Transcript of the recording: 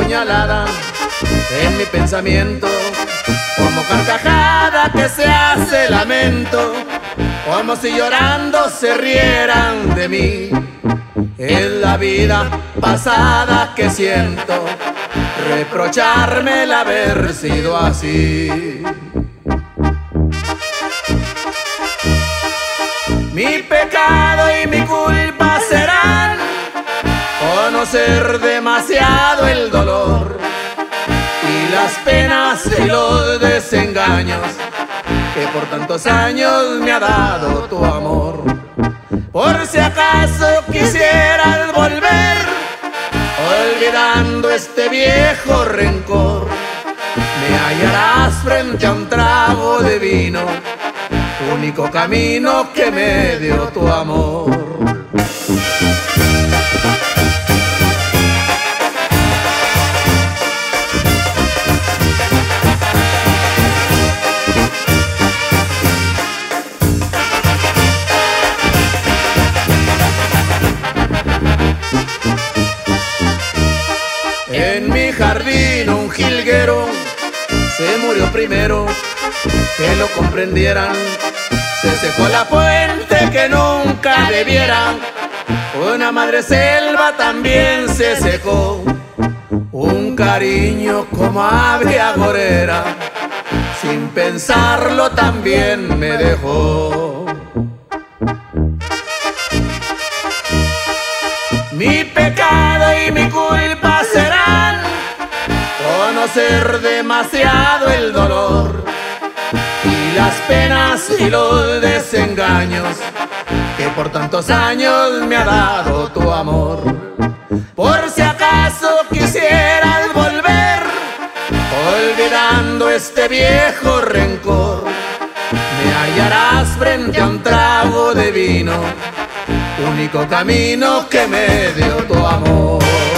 puñalada en mi pensamiento, como carcajada que se hace lamento, como si llorando se rieran de mí. Es la vida pasada que siento, reprocharme el haber sido así. Mi pecado y mi culpa serán conocer demasiado el dolor y las penas y los desengaños que por tantos años me ha dado tu amor. Por si acaso quisieras volver, olvidando este viejo rencor, me hallarás frente a un trago de vino, único camino que me dio tu amor. En mi jardín un jilguero se murió primero, que lo comprendieran. Se secó la fuente que nunca debiera, una madre selva también se secó. Un cariño como ave agorera, sin pensarlo también me dejó. Mi pecado y mi culpa serán conocer demasiado el dolor y las penas y los desengaños que por tantos años me ha dado tu amor. Por si acaso quisieras volver, olvidando este viejo rencor, me hallarás frente a un trago de vino, único camino que me dio tu amor.